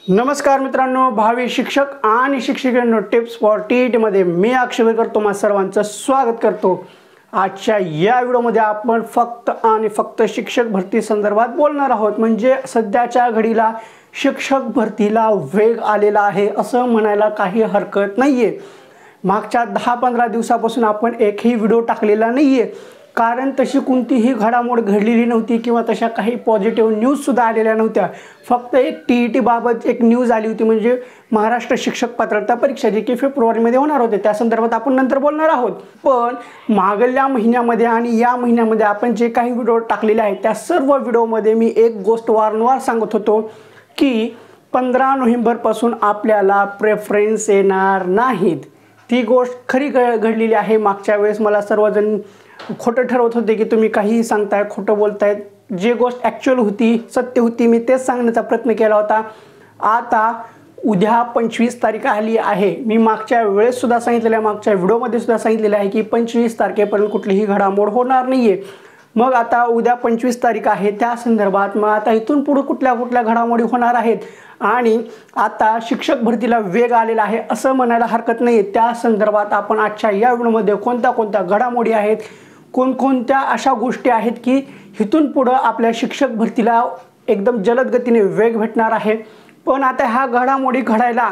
नमस्कार मित्रांनो, भावी शिक्षक आणि शिक्षिकांनो, टिप्स फॉर टीईटी मध्ये मी अक्षय करतो, तुम्हा सर्वांचं स्वागत करतो। आजच्या या व्हिडिओमध्ये आपण फक्त आणि फक्त शिक्षक भरती संदर्भात बोलणार आहोत। म्हणजे सध्याच्या घडीला शिक्षक भरतीला वेग आलेला आहे असं म्हणायला काही हरकत नाहीये। मागच्या 10-15 दिवसापासून आपण एकही व्हिडिओ टाकलेला नाहीये, कारण तशी कोणतीही घडामोड घडलेली नव्हती किंवा तशा काही पॉझिटिव्ह न्यूज सुद्धा आलेल्या नव्हत्या। फक्त एक टीईटी बाबत एक न्यूज आली होती, म्हणजे महाराष्ट्र शिक्षक पात्रता परीक्षा जी की फेब्रुवारीमध्ये होणार होते, त्या संदर्भात आपण नंतर बोलणार आहोत। पण मागल्या महिन्यामध्ये आणि या महिन्यामध्ये आपण जे काही व्हिडिओ टाकलेले आहेत त्या सर्व व्हिडिओमध्ये मी एक गोष्ट वारंवार सांगत होतो की 15 नोव्हेंबरपासून आपल्याला प्रेफरन्स येणार नाहीत। ती गोष्ट खरी घडलेली आहे। मागच्या वेळेस मला सर्वजण खोटं ठरवत होते की तुम्ही काही सांगताय, खोटं बोलताय। जे गोष्ट ॲक्च्युअल होती, सत्य होती, मी तेच सांगण्याचा प्रयत्न केला होता। आता उद्या 25 तारीख आली आहे। मी मागच्या वेळेस सुद्धा सांगितलेलं आहे, मागच्या व्हिडिओमध्ये सुद्धा सांगितलेलं आहे की 25 तारखेपर्यंत कुठलीही घडामोड होणार नाहीये। मग आता उद्या 25 तारीख आहे, त्या संदर्भात मग आता इथून पुढे कुठल्या कुठल्या घडामोडी होणार आहेत आणि आता शिक्षक भरतीला वेग आलेला आहे असं म्हणायला हरकत नाही। त्या संदर्भात आपण आजच्या या व्हिडिओमध्ये कोणत्या कोणत्या घडामोडी आहेत, कोणकोणत्या अशा गोष्टी आहेत की इथून पुढे आपल्या शिक्षक भरतीला एकदम जलद गतीने वेग भेटणार आहे। पण आता ह्या घडामोडी घडायला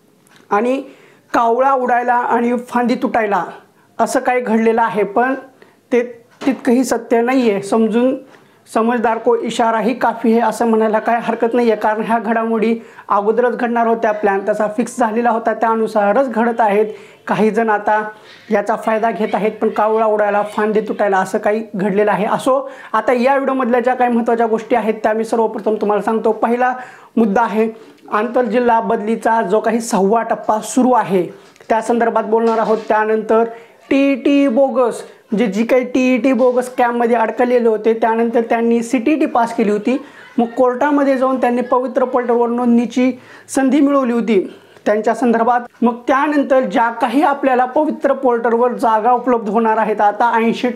आणि कावळा उडायला आणि फांदी तुटायला असं काही घडलेलं आहे, पण ते तितकंही सत्य नाही आहे। समझदार को इशारा ही काफी है असं म्हणायला काय हरकत नाही आहे, कारण ह्या घडामोडी अगोदरच घडणार होत्या, प्लॅन तसा फिक्स झालेला होता, त्यानुसारच घडत आहेत। काही जण आता याचा फायदा घेत आहेत, पण कावळा उडायला फांदी तुटायला असं काही घडलेलं आहे। असो, आता या व्हिडिओमधल्या ज्या काही महत्त्वाच्या गोष्टी आहेत त्या मी सर्वप्रथम तुम्हाला सांगतो। पहिला मुद्दा आहे आंतरजिल्हा बदलीचा जो काही 6वा टप्पा सुरू आहे त्या संदर्भात बोलणार आहोत। त्यानंतर टीईटी बोगस, म्हणजे जी काही टीईटी बोगस स्कॅममध्ये अडकलेले होते, त्यानंतर त्यांनी सीटीईटी पास केली होती, मग कोर्टामध्ये जाऊन त्यांनी पवित्र पोर्टलवर नोंदणीची संधी मिळवली होती त्यांच्या संदर्भात। मग त्यानंतर ज्या काही आपल्याला पवित्र पोर्टलवर जागा उपलब्ध होणार आहेत, आता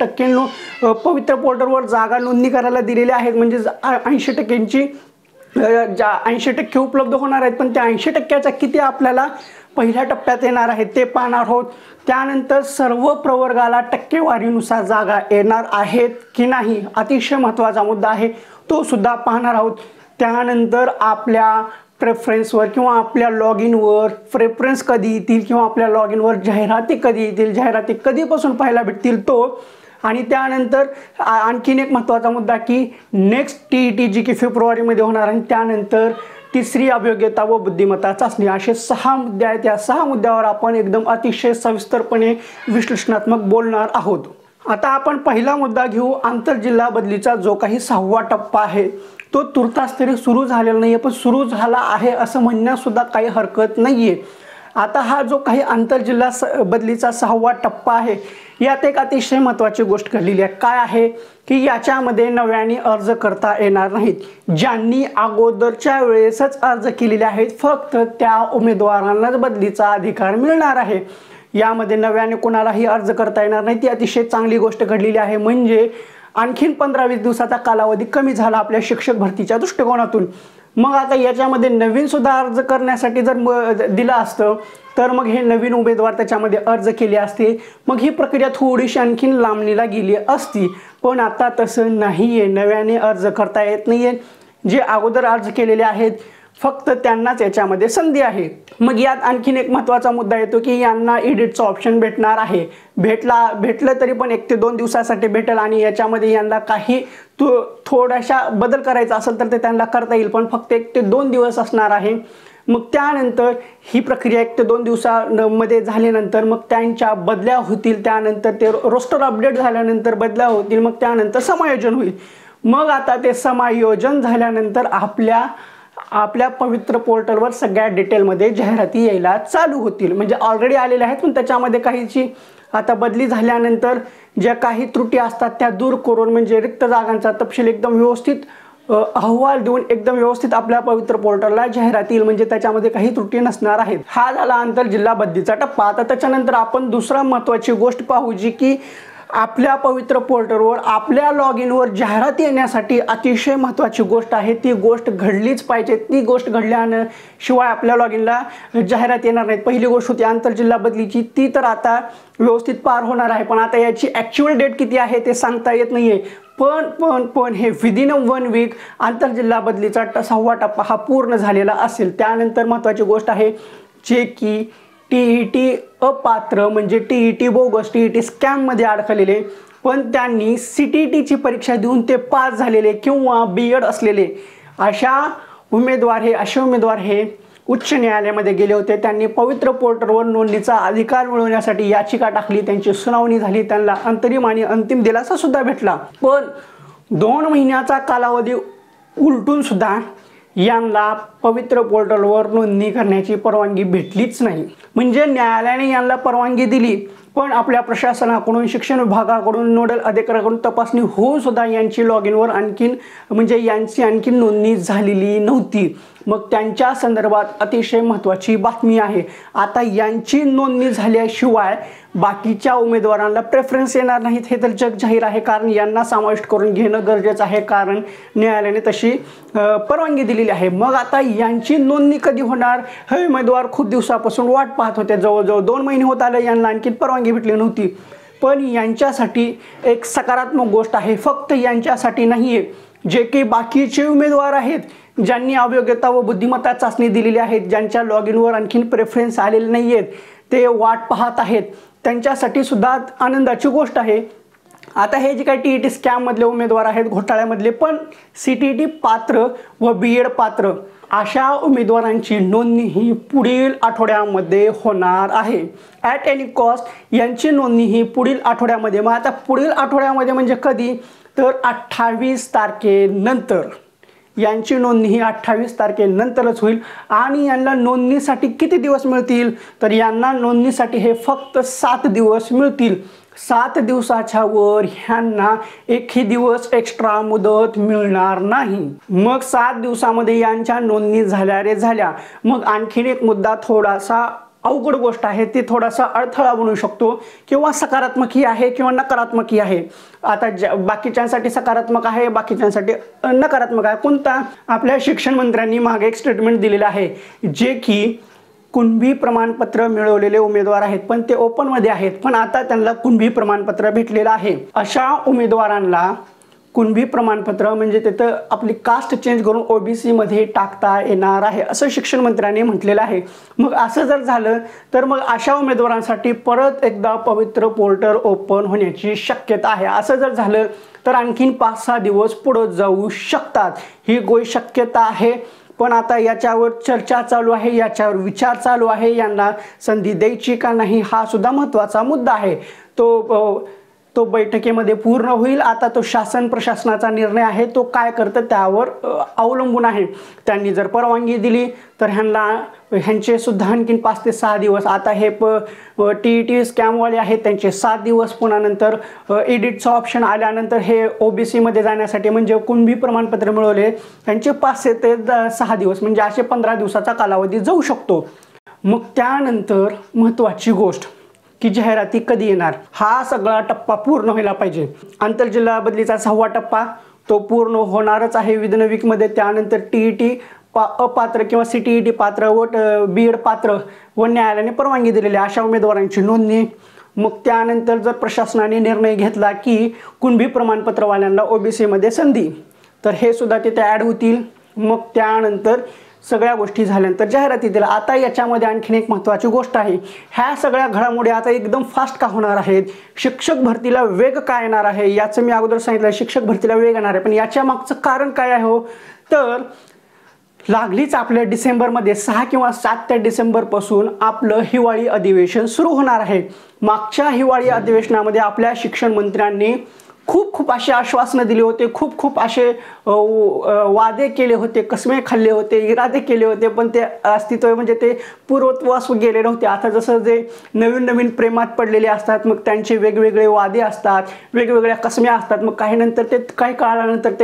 80% पवित्र पोर्टलवर जागा नोंदणी करायला दिलेल्या आहेत, म्हणजे 80%ची ज्या 80% उपलब्ध होणार आहेत, पण त्या 80%च्या किती आपल्याला पहिल्या टप्प्यात येणार आहेत ते पाहणार आहोत। त्यानंतर सर्व प्रवर्गाला टक्केवारीनुसार जागा येणार आहेत की नाही, अतिशय महत्त्वाचा मुद्दा आहे, तो सुद्धा पाहणार आहोत। त्यानंतर आपल्या प्रेफरन्सवर किंवा आपल्या लॉग इनवर प्रेफरन्स कधी येतील किंवा आपल्या लॉग इनवर जाहिराती कधी येतील, जाहिराती कधीपासून पाहायला भेटतील तो। आणि त्यानंतर आणखीन एक महत्त्वाचा मुद्दा की नेक्स्ट टीईटी जी की फेब्रुवारीमध्ये होणार आहे, त्यानंतर तिसरी अभियोग्यता व बुद्धिमत्ता चाचणी, असे 6 मुद्दे आहेत। या 6 मुद्द्यावर आपण एकदम अतिशय सविस्तरपणे विश्लेषणात्मक बोलणार आहोत। आता आपण पहिला मुद्दा घेऊ। आंतरजिल्हा बदलीचा जो काही 6वा टप्पा आहे तो तुर्तास तरी सुरू झालेला नाही, पण सुरू झाला आहे असं म्हणण्यास सुद्धा काही हरकत नाहीये। आता हा जो काही आंतरजिल्हा बदलीचा 6वा टप्पा आहे, यात एक अतिशय महत्त्वाची गोष्ट घडलेली आहे। काय आहे की याच्यामध्ये नव्याने अर्ज करता येणार नाहीत। ज्यांनी अगोदरच्या वेळेसच अर्ज केलेले आहेत फक्त त्या उमेदवारांनाच बदलीचा अधिकार मिळणार आहे। यामध्ये नव्याने कोणालाही अर्ज करता येणार नाही, ती अतिशय चांगली गोष्ट घडलेली आहे। म्हणजे आणखीन 15-20 दिवसाचा कालावधी कमी झाला आपल्या शिक्षक भरतीच्या दृष्टिकोनातून। मग आता याच्यामध्ये नवीन सुद्धा अर्ज करण्यासाठी जर दिलं असतं तर मग हे नवीन उमेदवार त्याच्यामध्ये अर्ज केले असते, मग ही प्रक्रिया थोडीशी आणखीन लांबणीला गेली असती। पण आता तसं नाहीये, नव्याने अर्ज करता येत नाहीये। जे अगोदर अर्ज केलेले आहेत फक्त त्यांनाच याच्यामध्ये संधी आहे। मग यात आणखीन एक महत्त्वाचा मुद्दा येतो की यांना एडिटचं ऑप्शन भेटणार आहे। भेटलं तरी पण 1 ते 2 दिवसासाठी भेटेल आणि याच्यामध्ये यांना काही थोडासा बदल करायचा असेल तर ते त्यांना करता येईल, पण फक्त 1 ते 2 दिवस असणार आहे। मग त्यानंतर ही प्रक्रिया 1 ते 2 दिवसामध्ये झाल्यानंतर मग त्यांच्या बदल्या होतील, त्यानंतर ते रोस्टर अपडेट झाल्यानंतर बदल्या होतील, मग त्यानंतर समायोजन होईल। मग आता ते समायोजन झाल्यानंतर आपल्या पवित्र पोर्टलवर सगळ्या डिटेलमध्ये जाहिराती यायला चालू होतील। म्हणजे ऑलरेडी आलेल्या आहेत, पण त्याच्यामध्ये काहीची आता बदली झाल्यानंतर ज्या काही त्रुटी असतात त्या दूर करून, म्हणजे रिक्त जागांचा तपशील एकदम व्यवस्थित अहवाल देऊन एकदम व्यवस्थित आपल्या पवित्र पोर्टलला जाहिरात येईल, म्हणजे त्याच्यामध्ये काही त्रुटी नसणार आहेत। हा झाला आंतरजिल्हा बदलीचा टप्पा। आता त्याच्यानंतर आपण दुसरा महत्त्वाची गोष्ट पाहू जी की आपल्या पवित्र पोर्टलवर आपल्या लॉग इनवर जाहिरात येण्यासाठी अतिशय महत्त्वाची गोष्ट आहे, ती गोष्ट घडलीच पाहिजे। ती गोष्ट घडल्याशिवाय आपल्या लॉग इनला जाहिरात येणार नाहीत। पहिली गोष्ट होती आंतरजिल्हा बदलीची, ती तर आता व्यवस्थित पार होणार आहे, पण आता याची ॲक्च्युअल डेट किती आहे ते सांगता येत नाही आहे। पण हे विदिन 1 वीक आंतरजिल्हा बदलीचा 6वा टप्पा हा पूर्ण झालेला असेल। त्यानंतर महत्त्वाची गोष्ट आहे जे की TET अपात्र म्हणजे TET बोगस, TET स्कॅममध्ये अडकलेले, पण त्यांनी CTETची परीक्षा देऊन ते पास झालेले किंवा BEd असलेले अशा उमेदवार हे उच्च न्यायालयामध्ये गेले होते। त्यांनी पवित्र पोर्टलवर नोंदणीचा अधिकार मिळवण्यासाठी याचिका टाकली, त्यांची सुनावणी झाली, त्यांना अंतरिम आणि अंतिम दिलासा सुद्धा भेटला। पण 2 महिन्याचा कालावधी उलटून सुद्धा यांना पवित्र पोर्टलवर नोंदणी करण्याची परवानगी भेटलीच नाही। म्हणजे न्यायालयाने यांना परवानगी दिली, पण आपल्या प्रशासनाकडून, शिक्षण विभागाकडून, नोडल अधिकाऱ्याकडून तपासणी होऊन सुद्धा यांची लॉग इनवर यांची आणखीन नोंदणी झालेली नव्हती। मग त्यांच्या संदर्भात अतिशय महत्त्वाची बातमी आहे। आता यांची नोंदणी झाल्याशिवाय बाकीच्या उमेदवारांना प्रेफरन्स येणार नाहीत, हे तर जग जाहीर आहे। कारण यांना समाविष्ट करून घेणं गरजेचं आहे, कारण न्यायालयाने तशी परवानगी दिलेली आहे। मग आता यांची नोंदणी कधी होणार? हे उमेदवार खूप दिवसापासून वाट पाहत होते, जवळजवळ 2 महिने होत आले यांना आणखी परवानगी भेटली नव्हती। पण यांच्यासाठी एक सकारात्मक गोष्ट आहे, फक्त यांच्यासाठी नाही आहे, जे की बाकीचे उमेदवार आहेत ज्यांनी अयोग्यता व बुद्धिमत्ता चाचणी दिलेली आहेत, ज्यांच्या लॉग इनवर आणखीन प्रेफरन्स आलेले नाही आहेत, ते वाट पाहत आहेत, त्यांच्यासाठी सुद्धा आनंदाची गोष्ट आहे। आता हे जे काही TET स्कॅममधले उमेदवार आहेत, घोटाळ्यामधले, पण CTET पात्र व BEd पात्र अशा उमेदवारांची नोंदणी ही पुढील आठवड्यामध्ये होणार आहे। ॲट एनी कॉस्ट यांची नोंदणी ही पुढील आठवड्यामध्ये, मग आता पुढील आठवड्यामध्ये म्हणजे कधी? तर 28 तारखेनंतर यांची नोंदणी ही 28 तारखेनंतरच होईल। आणि यांना नोंदणीसाठी किती दिवस मिळतील? तर यांना नोंदणीसाठी हे फक्त 7 दिवस मिळतील। 7 दिवसाच्या वर ह्यांना एकही दिवस एक्स्ट्रा मुदत मिळणार नाही। मग 7 दिवसामध्ये यांच्या नोंदणी झाल्या। मग आणखीन एक मुद्दा थोडासा अवघड गोष्ट आहे, ती थोडासा अडथळा बनू शकतो, किंवा सकारात्मकही आहे किंवा नकारात्मकही आहे। आता बाकीच्यांसाठी सकारात्मक आहे, बाकीच्यांसाठी नकारात्मक आहे। कोणता? आपल्या शिक्षण मंत्र्यांनी मागे एक स्टेटमेंट दिलेलं आहे, जे की कुणबी प्रमाणपत्र मिळवलेले उमेदवार आहेत, पण ते ओपनमध्ये आहेत, पण आता त्यांना कुणबी प्रमाणपत्र भेटलेलं आहे। अशा उमेदवारांना कुणबी प्रमाणपत्र म्हणजे तिथं आपली कास्ट चेंज करून OBC मध्ये टाकता येणार आहे, असं शिक्षण मंत्र्यांनी म्हटलेलं आहे। मग असं जर झालं तर मग अशा उमेदवारांसाठी परत एकदा पवित्र पोर्टल ओपन होण्याची शक्यता आहे। असं जर झालं तर आणखीन 5-6 दिवस पुढे जाऊ शकतात, ही शक्यता आहे। पण आता याच्यावर चर्चा चालू आहे, याच्यावर विचार चालू आहे, यांना संधी द्यायची का नाही हा सुद्धा महत्त्वाचा मुद्दा आहे। तो बैठकीमध्ये पूर्ण होईल। आता तो शासन प्रशासनाचा निर्णय आहे, तो काय करतं त्यावर अवलंबून आहे। त्यांनी जर परवानगी दिली तर ह्यांचे सुद्धा आणखीन 5 ते 6 दिवस, आता हे TET स्कॅमवाले आहेत त्यांचे 7 दिवस, पुन्हा नंतर एडिटचा ऑप्शन आल्यानंतर हे OBC मध्ये जाण्यासाठी म्हणजे कुणबी प्रमाणपत्र मिळवले त्यांचे 5 ते 6 दिवस, म्हणजे असे 15 दिवसाचा कालावधी जाऊ शकतो। मग त्यानंतर महत्त्वाची गोष्ट की जाहिराती कधी येणार, हा सगळा टप्पा पूर्ण व्हायला पाहिजे। आंतरजिल्हा बदलीचा 6वा टप्पा तो पूर्ण होणारच आहे विदिन वीकमध्ये। त्यानंतर TET अपात्र किंवा CTET पात्र व BEd पात्र व न्यायालयाने परवानगी दिलेली अशा उमेदवारांची नोंदणी। मग त्यानंतर जर प्रशासनाने निर्णय घेतला की कुणबी प्रमाणपत्रवाल्यांना OBC मध्ये संधी, तर हे सुद्धा तिथे ॲड होतील। मग त्यानंतर सगळ्या गोष्टी झाल्यानंतर जाहिराती दिल्या। आता याच्यामध्ये आणखीन एक महत्त्वाची गोष्ट आहे, ह्या सगळ्या घडामोडी आता एकदम फास्ट का होणार आहेत? शिक्षक भरतीला वेग काय येणार आहे? याचं मी अगोदर सांगितलं, शिक्षक भरतीला वेग येणार आहे, पण याच्या मागचं कारण काय आहे हो? तर लागलीच आपल्या डिसेंबरमध्ये 6 किंवा 7 डिसेंबरपासून आपलं हिवाळी अधिवेशन सुरू होणार आहे। मागच्या हिवाळी अधिवेशनामध्ये आपल्या शिक्षण मंत्र्यांनी खूप असे आश्वासनं दिले होते, खूप असे वादे केले होते, कसमे खाल्ले होते, इरादे केले होते, पण ते अस्तित्व म्हणजे ते पूर्वत्वास गेले नव्हते। आता जसं जे नवीन प्रेमात पडलेले असतात, मग त्यांचे वेगवेगळे वादे असतात, वेगवेगळ्या कसम्या असतात, मग काही काळानंतर ते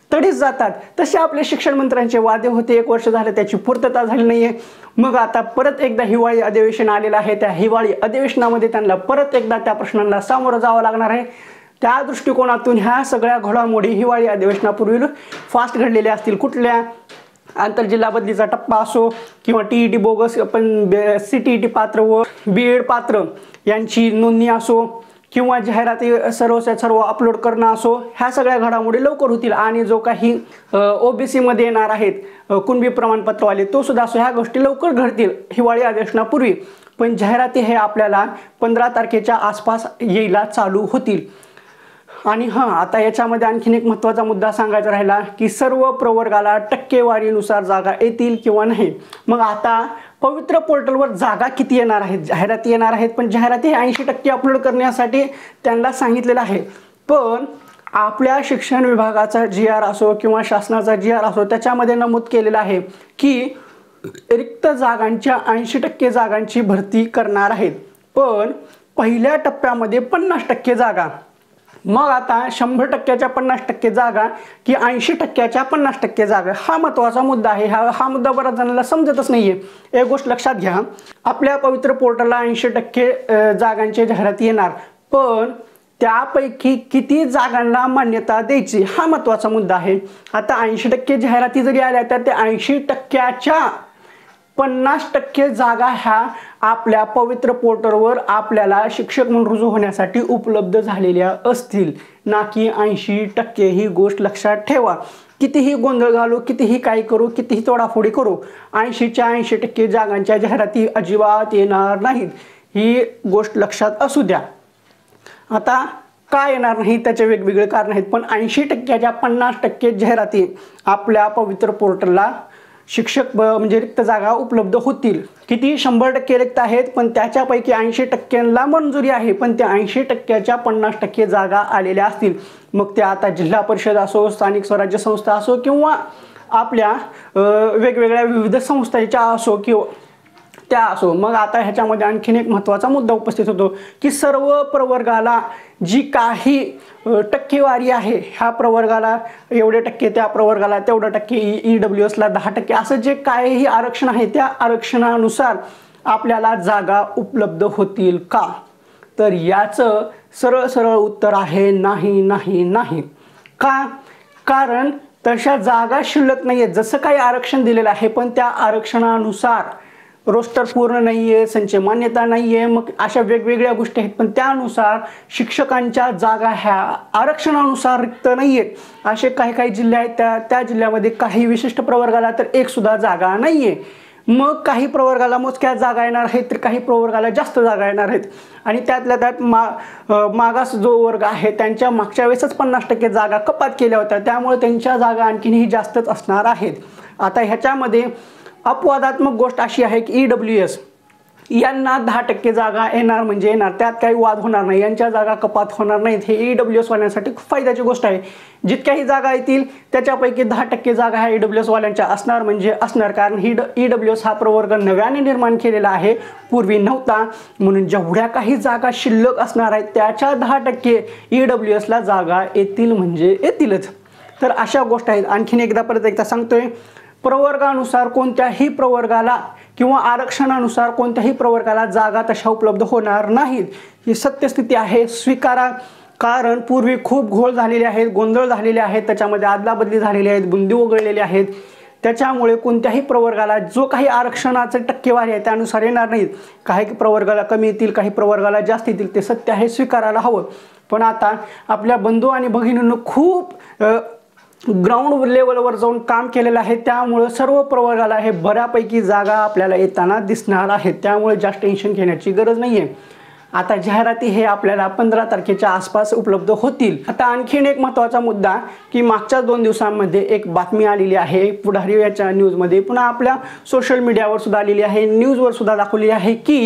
तडीच जातात, तसे आपले शिक्षण मंत्र्यांचे वादे होते. 1 वर्ष झाले त्याची पूर्तता झाली नाहीये. मग आता परत एकदा हिवाळी अधिवेशन आलेलं आहे. त्या हिवाळी अधिवेशनामध्ये त्यांना परत एकदा त्या प्रश्नांना सामोरं जावं लागणार आहे. त्या दृष्टिकोनातून ह्या सगळ्या घडामोडी हिवाळी अधिवेशनापूर्वी फास्ट घडलेल्या असतील. कुठल्या आंतरजिल्हा बदलीचा टप्पा असो किंवा TET बोगस पण CTET पात्र व BEd पात्र यांची नोंदणी असो किंवा जाहिराती सर्व अपलोड करणं असो, ह्या सगळ्या घडामोडी लवकर होतील. आणि जो काही OBC मध्ये येणार आहेत कुणबी प्रमाणपत्रवाले तो सुद्धा असो, ह्या गोष्टी लवकर घडतील हिवाळी अधिवेशनापूर्वी. पण जाहिराती हे आपल्याला 15 तारखेच्या आसपास यायला चालू होतील. आणि आता याच्यामध्ये आणखीन एक महत्त्वाचा मुद्दा सांगायचा राहिला की सर्व प्रवर्गाला टक्केवारीनुसार जागा येतील किंवा नाही. मग आता पवित्र पोर्टलवर जागा किती येणार आहेत, जाहिराती येणार आहेत, पण जाहिराती 80% अपलोड करण्यासाठी त्यांना सांगितलेलं आहे. पण आपल्या शिक्षण विभागाचा GR असो किंवा शासनाचा GR असो त्याच्यामध्ये नमूद केलेलं आहे की रिक्त जागांच्या 80% जागांची भरती करणार आहेत. पण पहिल्या टप्प्यामध्ये 50% जागा. मग आता 100%च्या 50% जागा की 80%च्या 50% जागा, हा महत्त्वाचा मुद्दा आहे. हा मुद्दा बऱ्याच जणांना समजतच नाहीये. एक गोष्ट लक्षात घ्या, आपल्या पवित्र पोर्टलला 80% जागांची जाहिराती येणार, पण त्यापैकी किती जागांना मान्यता द्यायची हा महत्त्वाचा मुद्दा आहे. आता 80% जाहिराती जरी आल्या तर त्या 80%च्या 50% जागा ह्या आपल्या पवित्र पोर्टलवर आपल्याला शिक्षक म्हणून रुजू होण्यासाठी उपलब्ध झालेल्या असतील, ना की 80%. ही गोष्ट लक्षात ठेवा. कितीही गोंधळ घालू, कितीही काय करू, कितीही तोडाफोडी करू, 80च्या 80% जागांच्या जाहिराती अजिबात येणार नाहीत. ही गोष्ट लक्षात असू द्या. आता काय येणार नाही त्याचे वेगवेगळे कारण आहेत, पण 80%च्या 50% जाहिराती आपल्या पवित्र पोर्टलला शिक्षक म्हणजे रिक्त जागा उपलब्ध होतील. किती 100% रिक्त आहेत, पण त्याच्यापैकी 80%ला मंजुरी आहे, पण त्या 80%च्या 50% जागा आलेल्या असतील. मग त्या आता जिल्हा परिषद असो, स्थानिक स्वराज्य संस्था असो किंवा आपल्या वेगवेगळ्या विविध संस्थांच्या असो किंवा त्या असो. मग आता ह्याच्यामध्ये आणखीन एक महत्त्वाचा मुद्दा उपस्थित होतो की सर्व प्रवर्गाला जी काही टक्केवारी आहे, ह्या प्रवर्गाला एवढे टक्के, त्या प्रवर्गाला तेवढं टक्के, EWSला 10% असं जे काहीही आरक्षण आहे त्या आरक्षणानुसार आपल्याला जागा उपलब्ध होतील का? तर याचं सरळ उत्तर आहे नाही नाही नाही. का? कारण तशा जागा शिल्लक नाही आहेत. जसं काही आरक्षण दिलेलं आहे पण त्या आरक्षणानुसार रोस्टर पूर्ण नाही आहे, संच मान्यता नाही आहे, मग अशा वेगवेगळ्या गोष्टी आहेत. पण त्यानुसार शिक्षकांच्या जागा ह्या आरक्षणानुसार रिक्त नाही आहेत. असे काही जिल्हे आहेत, त्या जिल्ह्यामध्ये काही विशिष्ट प्रवर्गाला तर एक सुद्धा जागा नाही आहे. मग काही प्रवर्गाला मोजक्या जागा येणार आहेत, तर काही प्रवर्गाला जास्त जागा येणार आहेत. आणि त्यातल्या त्यात मागास जो वर्ग आहे त्यांच्या मागच्या वेळेसच 50% जागा कपात केल्या होत्या, त्यामुळे त्यांच्या जागा आणखीनही जास्तच असणार आहेत. आता ह्याच्यामध्ये अपवादात्मक गोष्ट अशी आहे की EWS यांना 10% जागा येणार म्हणजे येणार, त्यात काही वाद होणार नाही, यांच्या जागा कपात होणार नाहीत. हे EWS वाल्यांसाठी खूप फायद्याची गोष्ट आहे. जितक्याही जागा येतील त्याच्यापैकी 10% जागा ह्या EWS वाल्यांच्या असणार म्हणजे असणार. कारण EWS हा प्रवर्ग नव्याने निर्माण केलेला आहे, पूर्वी नव्हता. म्हणून जेवढ्या काही जागा शिल्लक असणार आहेत त्याच्या 10% EWSला जागा येतील म्हणजे येतीलच. तर अशा गोष्टी आहेत. आणखीन परत एकदा सांगतोय, प्रवर्गानुसार कोणत्याही प्रवर्गाला किंवा आरक्षणानुसार कोणत्याही प्रवर्गाला जागा तशा उपलब्ध होणार नाहीत. ही सत्यस्थिती आहे, स्वीकारा. कारण पूर्वी खूप घोळ झालेले आहेत, गोंधळ झालेले आहेत, त्याच्यामध्ये आदलाबदली झालेली आहेत, बुंदी वगळलेली आहेत. त्याच्यामुळे कोणत्याही प्रवर्गाला जो काही आरक्षणाचे टक्केवारी आहे त्यानुसार येणार नाहीत. काही प्रवर्गाला कमी येतील, काही प्रवर्गाला जास्त येतील, ते सत्य आहे, स्वीकारायला हवं. पण आता आपल्या बंधू आणि भगिनींनो खूप ग्राउंड लेवलवर जाऊन काम केलेलं आहे, त्यामुळे सर्व प्रवर्गाला हे बऱ्यापैकी जागा आपल्याला येताना दिसणार आहेत. त्यामुळे जास्त टेन्शन घेण्याची गरज नाही आहे. आता जाहिराती हे आपल्याला 15 तारखेच्या आसपास उपलब्ध होतील. आता आणखीन एक महत्त्वाचा मुद्दा की मागच्या 2 दिवसांमध्ये एक बातमी आलेली आहे पुढारी याच्या न्यूजमध्ये, पुन्हा आपल्या सोशल मीडियावर सुद्धा आलेली आहे, न्यूजवर सुद्धा दाखवली आहे की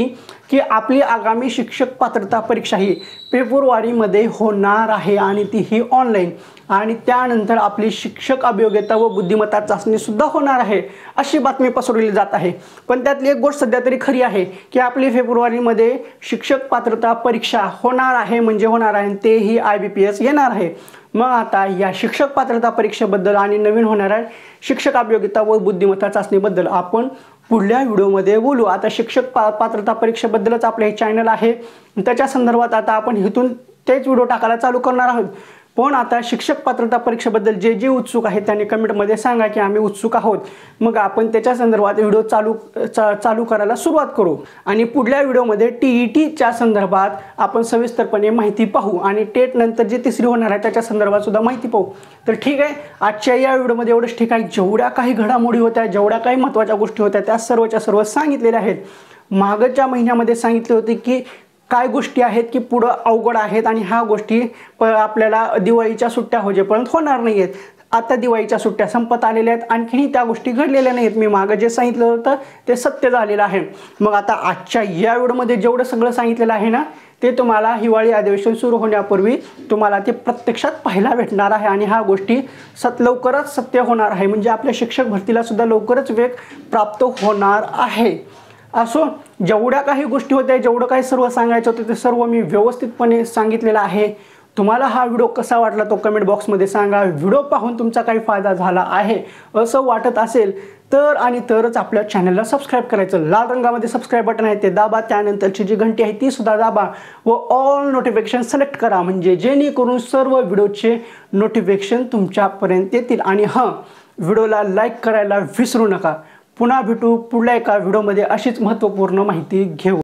की आपली आगामी शिक्षक पात्रता परीक्षा ही फेब्रुवारीमध्ये होणार आहे आणि तीही ऑनलाईन, आणि त्यानंतर आपली शिक्षक अभियोग्यता व बुद्धिमत्ता चाचणीसुद्धा होणार आहे अशी बातमी पसरवली जात आहे। पण त्यातली एक गोष्ट सध्या तरी खरी आहे की आपली फेब्रुवारीमध्ये शिक्षक पात्रता परीक्षा होणार आहे, म्हणजे होणार आहे, तेही IBPS येणार आहे। मग आता या शिक्षक पात्रता परीक्षेबद्दल आणि नवीन होणाऱ्या शिक्षक अभियोग्यता व बुद्धिमत्ता चाचणीबद्दल आपण पुढल्या व्हिडिओमध्ये बोलू। आता शिक्षक पात्रता परीक्षेबद्दलच आपले हे चॅनल आहे, त्याच्या संदर्भात आता आपण इथून तेच व्हिडिओ टाकायला चालू करणार आहोत। पण आता शिक्षक पात्रता परीक्षेबद्दल जे जे उत्सुक आहेत त्यांनी कमेंटमध्ये सांगा की आम्ही उत्सुक आहोत, मग आपण त्याच्या संदर्भात व्हिडिओ चालू करायला सुरुवात करू। आणि पुढल्या व्हिडिओमध्ये TETच्या संदर्भात आपण सविस्तरपणे माहिती पाहू आणि टेट नंतर जे तिसरी होणार आहे त्याच्या संदर्भात सुद्धा माहिती पाहू। तर ठीक आहे, आजच्या या व्हिडिओमध्ये एवढंच ठीक आहे। जेवढ्या काही घडामोडी होत्या, जेवढ्या काही महत्त्वाच्या गोष्टी होत्या त्या सर्वच्या सर्व सांगितलेल्या आहेत। मागच्या महिन्यामध्ये सांगितले होते की काय गोष्टी आहेत की पुढे अवघड आहेत आणि ह्या गोष्टी आपल्याला दिवाळीच्या सुट्ट्या होजेपर्यंत होणार नाही आहेत। आता दिवाळीच्या सुट्ट्या संपत आलेल्या आहेत, आणखीही त्या गोष्टी घडलेल्या नाहीत। मी मागे जे सांगितलं होतं ते सत्य झालेलं आहे। मग आता आजच्या या व्हिडिओमध्ये जेवढं सगळं सांगितलेलं आहे ना, ते तुम्हाला हिवाळी अधिवेशन सुरू होण्यापूर्वी तुम्हाला ते प्रत्यक्षात पाहायला भेटणार आहे आणि ह्या गोष्टी लवकरच सत्य होणार आहे, म्हणजे आपल्या शिक्षक भरतीला सुद्धा लवकरच वेग प्राप्त होणार आहे। असो, जेवढ्या काही गोष्टी होत्या, जेवढं काही सर्व सांगायचं होतं ते सर्व मी व्यवस्थितपणे सांगितलेलं आहे। तुम्हाला हा व्हिडिओ कसा वाटला तो कमेंट बॉक्समध्ये सांगा। व्हिडिओ पाहून तुमचा काही फायदा झाला आहे असं वाटत असेल तर आणि तरच आपल्या चॅनलला सबस्क्राईब करायचं। लाल रंगामध्ये सबस्क्राईब बटन आहे ते दाबा, त्यानंतरची जी घंटी आहे ती सुद्धा दाबा व ऑल नोटिफिकेशन सिलेक्ट करा, म्हणजे जेणेकरून सर्व व्हिडिओचे नोटिफिकेशन तुमच्यापर्यंत येतील। आणि हां, व्हिडिओला लाईक करायला विसरू नका। पुन्हा भेटू पुढल्या एका व्हिडिओमध्ये अशीच महत्त्वपूर्ण माहिती घेऊ।